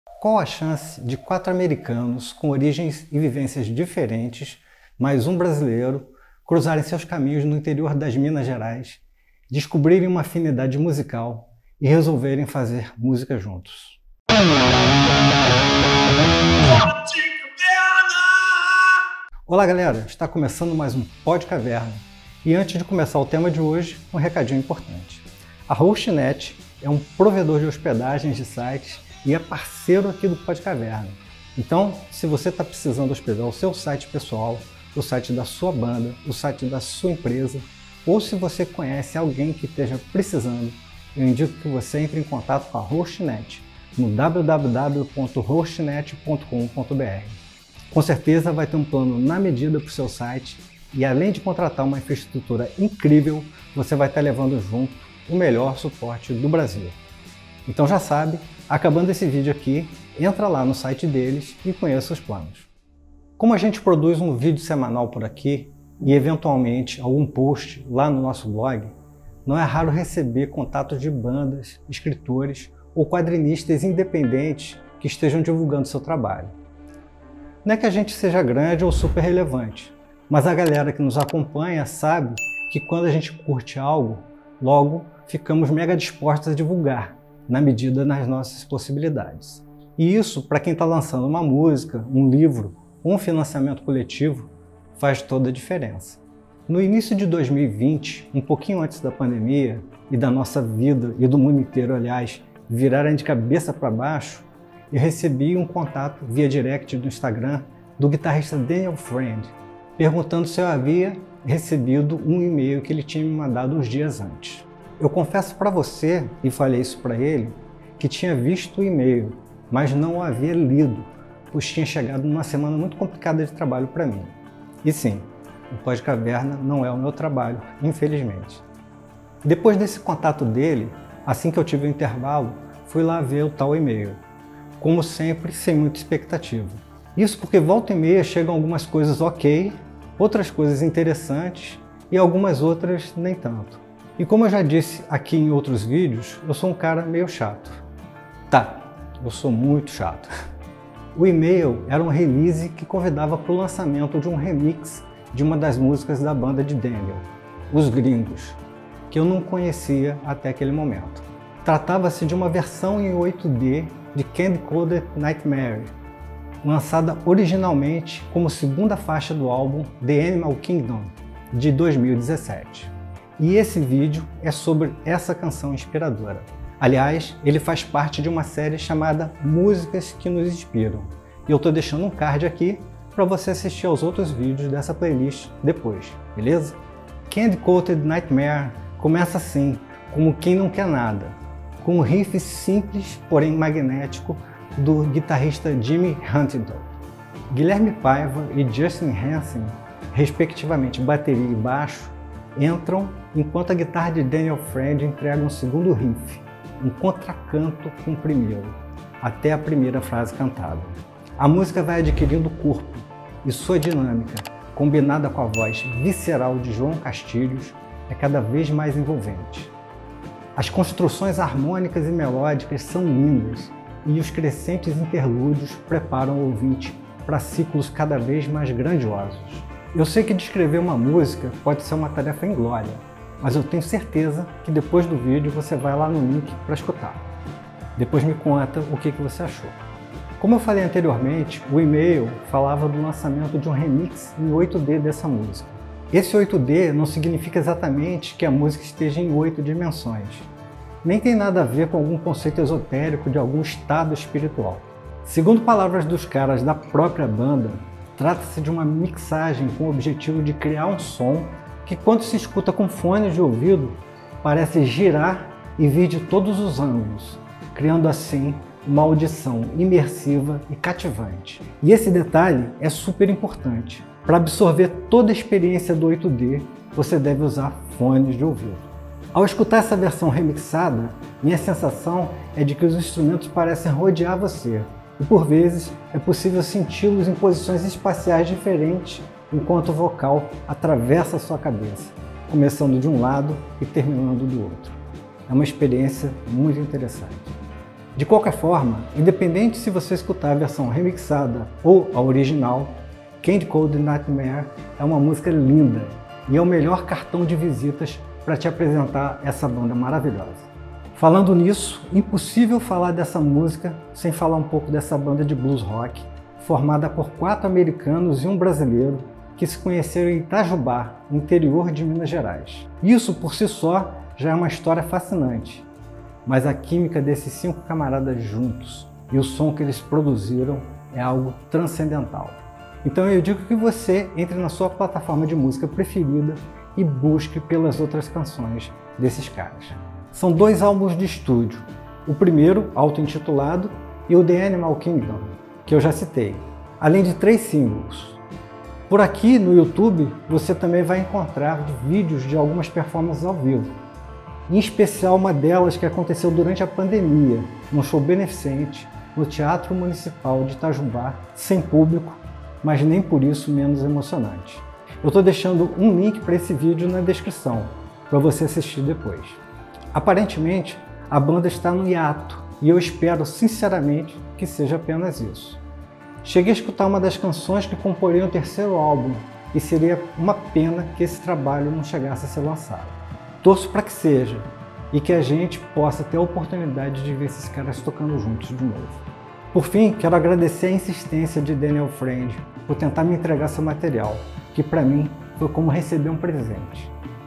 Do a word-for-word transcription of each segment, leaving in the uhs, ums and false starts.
Qual a chance de quatro americanos com origens e vivências diferentes, mais um brasileiro, cruzarem seus caminhos no interior das Minas Gerais, descobrirem uma afinidade musical e resolverem fazer música juntos? Olá galera, está começando mais um Pod Caverna. E antes de começar o tema de hoje, um recadinho importante. A Hostnet é um provedor de hospedagens de sites e é parceiro aqui do Pod Caverna. Então, se você está precisando hospedar o seu site pessoal, o site da sua banda, o site da sua empresa, ou se você conhece alguém que esteja precisando, eu indico que você entre em contato com a Hostnet no w w w ponto hostnet ponto com ponto b r. Com certeza vai ter um plano na medida para o seu site e além de contratar uma infraestrutura incrível, você vai estar levando junto o melhor suporte do Brasil. Então já sabe, acabando esse vídeo aqui, entra lá no site deles e conheça os planos. Como a gente produz um vídeo semanal por aqui e eventualmente algum post lá no nosso blog, não é raro receber contatos de bandas, escritores ou quadrinistas independentes que estejam divulgando seu trabalho. Não é que a gente seja grande ou super relevante, mas a galera que nos acompanha sabe que quando a gente curte algo, logo ficamos mega dispostos a divulgar, na medida das nossas possibilidades. E isso, para quem está lançando uma música, um livro ou um financiamento coletivo, faz toda a diferença. No início de dois mil e vinte, um pouquinho antes da pandemia e da nossa vida e do mundo inteiro, aliás, virarem de cabeça para baixo, eu recebi um contato via direct do Instagram do guitarrista Daniel Friend, perguntando se eu havia recebido um e-mail que ele tinha me mandado uns dias antes. Eu confesso para você, e falei isso para ele, que tinha visto o e-mail, mas não o havia lido, pois tinha chegado numa semana muito complicada de trabalho para mim. E sim, o Pod Caverna não é o meu trabalho, infelizmente. Depois desse contato dele, assim que eu tive o intervalo, fui lá ver o tal e-mail. Como sempre, sem muita expectativa. Isso porque volta e meia chegam algumas coisas ok, outras coisas interessantes e algumas outras nem tanto. E como eu já disse aqui em outros vídeos, eu sou um cara meio chato. Tá, eu sou muito chato. O e-mail era um release que convidava para o lançamento de um remix de uma das músicas da banda de Daniel, Os Gringos, que eu não conhecia até aquele momento. Tratava-se de uma versão em oito D de Candy Coated Nightmare, lançada originalmente como segunda faixa do álbum The Animal Kingdom, de dois mil e dezessete. E esse vídeo é sobre essa canção inspiradora. Aliás, ele faz parte de uma série chamada Músicas que nos Inspiram. E eu estou deixando um card aqui para você assistir aos outros vídeos dessa playlist depois, beleza? Candy Coated Nightmare começa assim, como quem não quer nada, com um riff simples, porém magnético, do guitarrista Jimmy Huntington. Guilherme Paiva e Justin Hansen, respectivamente bateria e baixo, entram enquanto a guitarra de Daniel Friend entrega um segundo riff, um contracanto com o primeiro, até a primeira frase cantada. A música vai adquirindo corpo e sua dinâmica, combinada com a voz visceral de João Castilhos, é cada vez mais envolvente. As construções harmônicas e melódicas são lindas e os crescentes interlúdios preparam o ouvinte para ciclos cada vez mais grandiosos. Eu sei que descrever uma música pode ser uma tarefa inglória, mas eu tenho certeza que depois do vídeo você vai lá no link para escutar. Depois me conta o que, que você achou. Como eu falei anteriormente, o e-mail falava do lançamento de um remix em oito D dessa música. Esse oito D não significa exatamente que a música esteja em oito dimensões. Nem tem nada a ver com algum conceito esotérico de algum estado espiritual. Segundo palavras dos caras da própria banda, trata-se de uma mixagem com o objetivo de criar um som que, quando se escuta com fones de ouvido, parece girar e vir de todos os ângulos, criando assim uma audição imersiva e cativante. E esse detalhe é super importante. Para absorver toda a experiência do oito D, você deve usar fones de ouvido. Ao escutar essa versão remixada, minha sensação é de que os instrumentos parecem rodear você, e por vezes é possível senti-los em posições espaciais diferentes enquanto o vocal atravessa a sua cabeça, começando de um lado e terminando do outro. É uma experiência muito interessante. De qualquer forma, independente se você escutar a versão remixada ou a original, Candy Coated Nightmare é uma música linda e é o melhor cartão de visitas para te apresentar essa banda maravilhosa. Falando nisso, impossível falar dessa música sem falar um pouco dessa banda de blues rock, formada por quatro americanos e um brasileiro que se conheceram em Itajubá, interior de Minas Gerais. Isso por si só já é uma história fascinante, mas a química desses cinco camaradas juntos e o som que eles produziram é algo transcendental. Então eu digo que você entre na sua plataforma de música preferida e busque pelas outras canções desses caras. São dois álbuns de estúdio, o primeiro, auto-intitulado, e o The Animal Kingdom, que eu já citei, além de três singles. Por aqui no YouTube você também vai encontrar vídeos de algumas performances ao vivo, em especial uma delas que aconteceu durante a pandemia, num show beneficente no Teatro Municipal de Itajubá, sem público, mas nem por isso menos emocionante. Eu estou deixando um link para esse vídeo na descrição, para você assistir depois. Aparentemente, a banda está no hiato e eu espero sinceramente que seja apenas isso. Cheguei a escutar uma das canções que comporiam o terceiro álbum e seria uma pena que esse trabalho não chegasse a ser lançado. Torço para que seja e que a gente possa ter a oportunidade de ver esses caras tocando juntos de novo. Por fim, quero agradecer a insistência de Daniel Friend por tentar me entregar seu material, que para mim foi como receber um presente.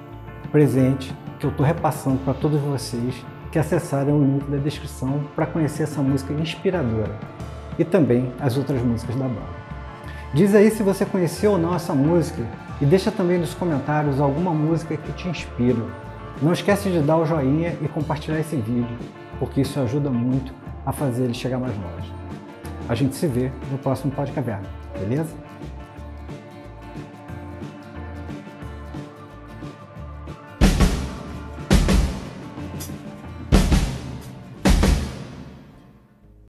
Presente que eu estou repassando para todos vocês que acessarem o link da descrição para conhecer essa música inspiradora e também as outras músicas da banda. Diz aí se você conheceu ou não essa música e deixa também nos comentários alguma música que te inspira. Não esquece de dar o joinha e compartilhar esse vídeo, porque isso ajuda muito a fazer ele chegar mais longe. A gente se vê no próximo Podcaverna, beleza?